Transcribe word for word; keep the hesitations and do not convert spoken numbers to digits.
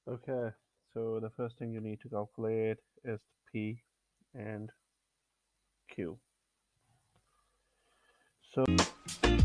Okay, so the first thing you need to calculate is the P and Q. So